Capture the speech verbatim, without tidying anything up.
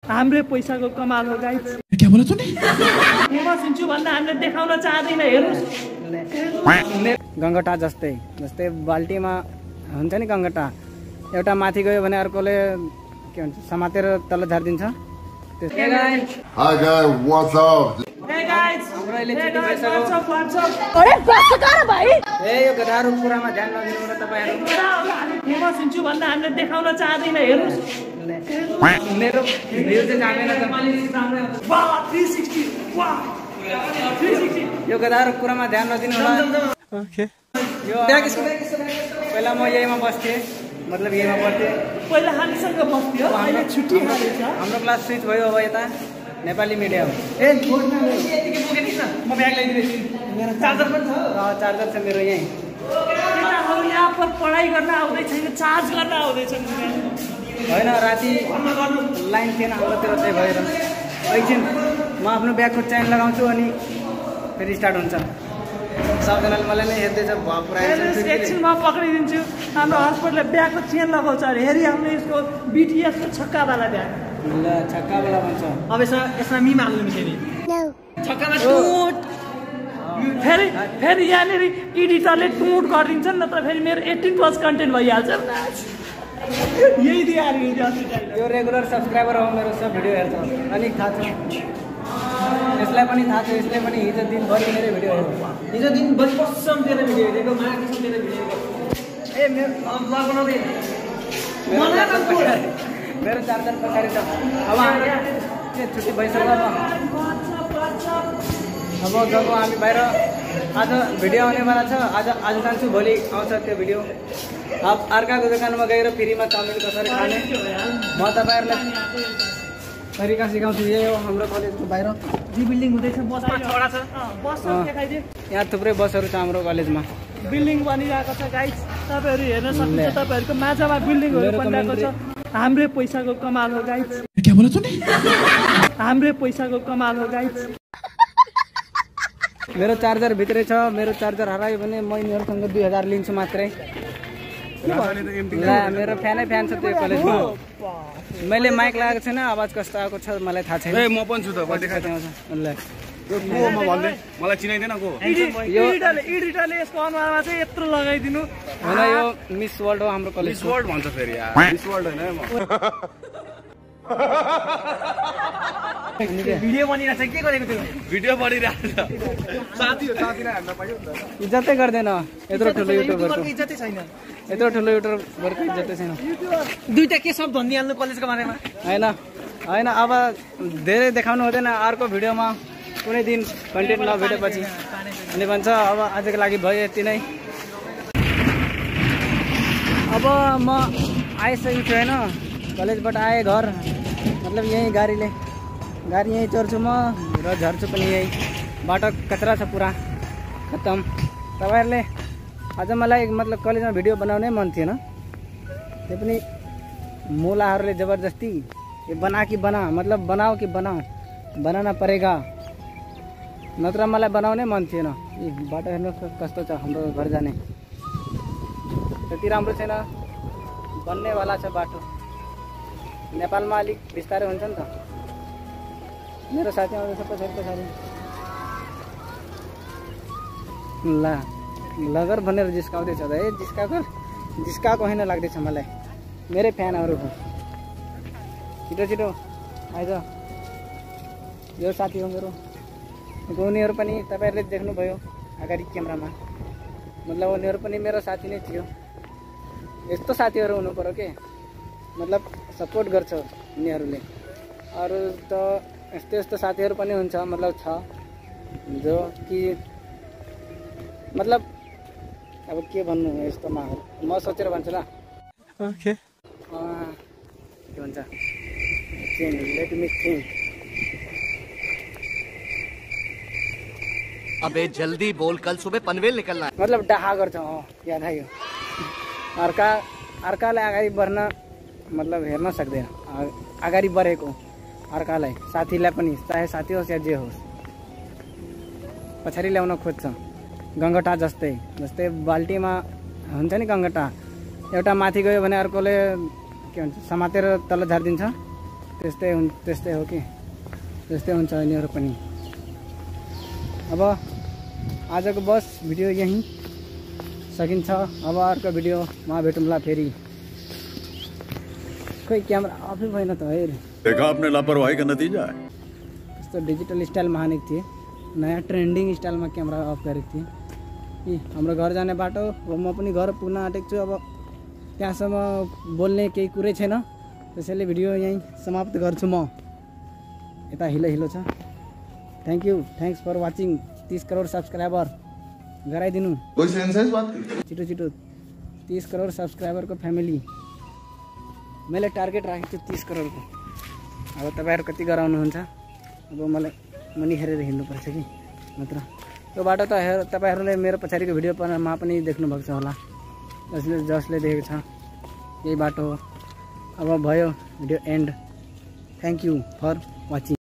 हाम्रै पैसाको कमाल हो गाइस। क्या बोला तूने? फेमस हुन्छु भन्दा हामीले देखाउन चाहदैन। हेर्नुस् गङ्गटा जस्तै जस्तै बाल्टीमा हुन्छ नि गङ्गटा, एउटा माथि गयो भने अर्कोले के भन्छ समातेर तल झारिदिन्छ। Hey guys. Hi guys, what's up? Hey guys. हाम्रो अहिले Hey छुट्टी guys, भइसक्यो। what's up, what's up? अरे बस कर भाइ। ए यो गधारु कुरामा ध्यान नदिनु र तपाईहरु। हामी फेमस हुन्छु भन्दा हामीले देखाउन चाहदैन। हेर्नुस् मेरो भिडियो चाहिँ जाँदैन त। वाह थ्री सिक्सटी वाह थ्री सिक्सटी। यो गधारु कुरामा ध्यान नदिनु होला। ओके यो पहिला म यहीमा बस्थेँ, मतलब यहीमा पढ्थेँ। पहिला हामीसँग बस्थ्यो, अहिले छुट्टी हालेछ। हाम्रो क्लास स्विच भयो अब यता नेपाली मिडियम। ए बोर्डमा यतिकै पुगेनिस् न, म ब्याग ल्याइदिन्छु। मेरो चार्जर पनि छ। अँ चार्जर छ मेरो यहीँ। केटाहरू यहाँ पर पढाइ गर्न आउँदै छैन, चार्ज गर्न आउँदैछन्। होइन राति लाइन थिएन हाम्रोतिर, त्यही भएर एकछिन म आफ्नो ब्यागको चेन लगाउँछु अनि फेरि स्टार्ट हुन्छ। सबजनाले मलाई नै हेर्दैछ पुरा। एकछिनमा पक्रिदिन्छु। हाम्रो हस्पिटलले ब्यागको चेन लगाउँछ अरे। हेरी हामीले यसको बिटिएसको छक्कावाला ब्याग। ल छक्कावाला भन्छ। अब यसमा यसमा मिम हाल्नु मिल्ने छक्कामा टुट। फेरि फेरि यहाँनिर एडिटरले टुट गरिदिन्छ नि, नत्र फेरि मेरो एट्टिन प्लस कन्टेन्ट भइहाल्छ। यही दिइहाल्यो यो रेगुलर सब्सक्राइबर हो मेरो, सब भिडियो हेर्छ अनि थाहा छ यसलाई पनि थाहा छ। यसले पनि हिजो दिनभरि मेरै भिडियो हेर्छ। हिजो दिनभरि कसम तेरो भिडियो हेरेको, माया कसम तेरो भिडियो हेरेको। ए मेरो ब्लग बनाउँदै मेरो चार्जर पछाडि छ। अब के छुट्टी भइसक्यो। अब अब जब हामी बाहिर आज भिडियो आउनेवाला छ, आज आज जान्छु, भोलि आउँछ त्यो भिडियो। अब अर्काको दोकानमा गएर फ्रीमा चाउमिन कसरी खाने म तपाईँहरूलाई तरिका सिकाउँछु। यही हो हाम्रो कलेजको बाहिर जी बिल्डिङ हुँदैछ, बसमा छवटा छ। बसहरू देखाइदिए। यहाँ थुप्रै बसहरू छ हाम्रो कलेजमा। बिल्डिङ बनिरहेको छ गाइस, तपाईँहरू हेर्न सक्नुहुन्छ। तपाईँहरूको माझमा बिल्डिङहरू बनिरहेको छ। हाम्रै पैसाको कमाल हो गाइस। क्या बोला तूने? हाम्रै पैसाको कमाल हो गाइस। मेरो चार्जर भित्रै छ। मेरो चार्जर हरायो भने म यिनीहरूसँग दुई हजार लिन्छु मात्रै। ला मेरो फ्यानै फ्यान छ त्यो कलेजमा। मैले माइक लगाएको छैन, आवाज कस्तो आएको छ मलाई थाहा छैन। ए म पनि छु त, म देखाइदिन्छु। ल यो को म भन्दै मलाई चिनाइदैन को? एडिटरले एडिटरले यसको अनुहारमा चाहिँ यत्रो लगाइदिनु। होइन यो मिस वर्ल्ड हो हाम्रो कलेज। मिस वर्ल्ड भन्छ फेरि यार, मिस वर्ल्ड हैन म। भिडियो बनिरहेको छ, के गरेको त्यो? भिडियो बनिरहेको छ। साथी हो, साथीलाई हान्न पाइयो नि त। इज्जतै गर्दैन यत्रो ठुलो युट्युबरको। इज्जतै छैन। यत्रो ठुलो युट्युबरको इज्जतै छैन। दुईटा के शब्द भनिहाल्नु कलेजको बारेमा। होइन होइन अब धेरै देखाउनु हुँदैन। अर्को भिडियोमा कुनै दिन कन्टेन्ट नभेटेपछि अनि भन्छ। अब आजको लागि भयो यति नै। अब म आइसकेको छु होइन, कलेजबाट आएँ घर, मतलब यहीँ गाडीले गाडी यहीँ चढ्छु म र झर्छु पनि यहीँ। बाटो कचरा छ पुरा खत्तम। तपाईँहरूले आज मलाई मतलब कलेजमा भिडियो बनाउनै मन थिएन, त्यो पनि मुलाहरूले जबरजस्ती ये बना कि बना, मतलब बनाओ कि बनाओ, बनाना परेगा, नत्र मलाई बनाउनै मन थिएन। यी बाटो हेर्नु कस्तो छ हाम्रो घर जाने, त्यति राम्रो छैन, बन्नेवाला छ बाटो। नेपालमा अलिक बिस्तारै हुन्छ नि त। मेरो साथी आउँदैछ पछाडि पछाडि। ल लगर भनेर जिस्काउँदैछ त। ए जिस्काएको जिस्काएको होइन लाग्दैछ मलाई, मेरै फ्यानहरू हो। छिटो छिटो आइज। यो साथी हो मेरो। उनीहरू पनि तपाईँहरूले देख्नुभयो अगाडि क्यामेरामा, मतलब उनीहरू पनि मेरो साथी नै थियो। यस्तो साथीहरू हुनु पर्यो के, मतलब सपोर्ट गर्छ उनीहरूले। अरू त यस्तो यस्तो साथीहरू पनि हुन्छ, मतलब छ जो कि मतलब अब के भन्नु यस्तो माहौल। म सोचेर भन्छु ल। ओके के भन्छ, लेट मी थिंक। अबे जल्दी बोल, कल सुबह पनवेल निकलना है। मतलब डाहा गर्छ। अँ याद आयो। अर्का अर्कालाई अगाडि बढ्न मतलब हेर्न सक्दैन, अगाडि बढेको अर्कालाई, साथीलाई पनि, चाहे साथी होस् या जे होस्, पछाडि ल्याउन खोज्छ। गङ्गटा जस्तै जस्तै बाल्टीमा हुन्छ नि गङ्गटा, एउटा माथि गयो भने अर्कोले के भन्छ समातेर तल झारिदिन्छ। त्यस्तै हुन् त्यस्तै हो कि त्यस्तै हुन्छ यिनीहरू पनि। अब आजको बस भिडियो यहीँ सकिन्छ। अब अर्को भिडियोमा भेटौँला फेरि। खोइ क्यामेरा अफै भएन त हेर। देखा आपने लापरवाही का नतीजा है। त्यस्तो डिजिटल स्टाइलमा हानेको थिएँ, नयाँ ट्रेन्डिङ स्टाइलमा क्यामेरा अफ गरेको थिएँ। यी हाम्रो घर जाने बाटो हो, म पनि घर पुग्न आँटेको छु। अब त्यहाँसम्म बोल्ने केही कुरै छैन, त्यसैले भिडियो यहीँ समाप्त गर्छु म। यता हिलो हिलो छ। Thank you, thanks for watching. तीस करोड सब्सक्राइबर गराइदिनु। कोई सेंसेस बात छिटो छिटो तीस करोड सब्सक्राइबरको फ्यामिली मैले टार्गेट राखेको छु तीस करोडको। अब तपाईँहरू कति गराउनुहुन्छ? अब मलाई मनी हेरेर हिँड्नुपर्छ कि मात्र। त्यो बाटो त हेर तपाईँहरूले मेरो पछाडिको भिडियोमा पनि देख्नुभएको छ होला, जसले जसले देखेको छ यही बाटो हो। अब भयो video end. Thank you for watching.